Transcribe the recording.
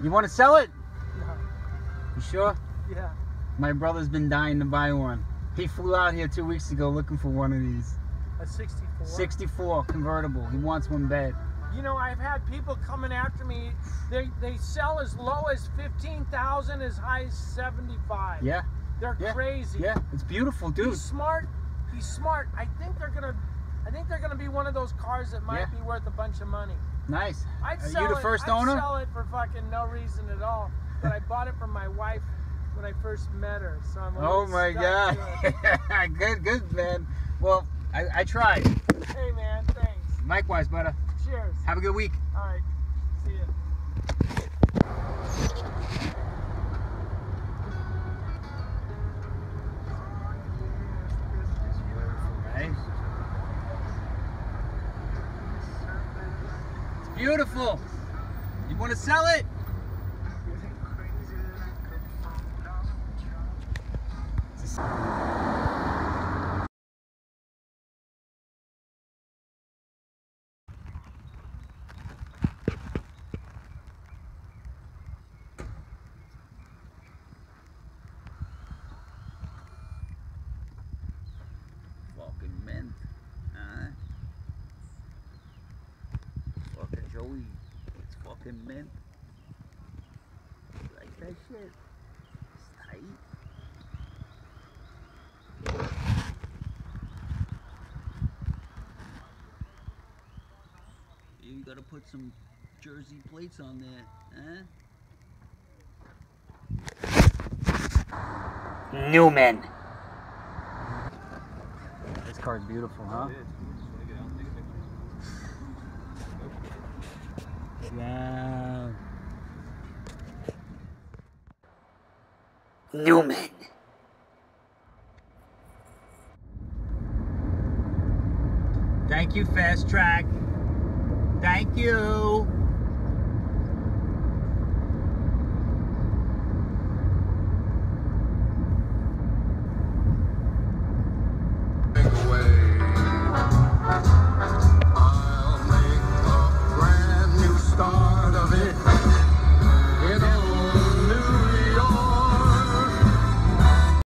You want to sell it? No. You sure? Yeah. My brother's been dying to buy one. He flew out here 2 weeks ago looking for one of these. A 64? 64 convertible. He wants one bad. You know, I've had people coming after me. They sell as low as 15,000, as high as 75. Yeah. They're crazy. Yeah, it's beautiful, dude. He's smart. He's smart. I think they're gonna be one of those cars that might be worth a bunch of money. Nice. Are you the first owner? I'd sell it for fucking no reason at all. But I bought it from my wife when I first met her, so I'm. Oh my God! Good man. Well, I tried. Hey man, thanks. Likewise, brother. Cheers. Have a good week. All right. See ya. It's beautiful. You want to sell it? Fucking mint. Fucking Joey. It's fucking mint. Like that shit. It's tight. You gotta put some Jersey plates on there, huh? Newman. This car's beautiful, huh? Wow. Newman. Thank you, Fast Track. Thank you.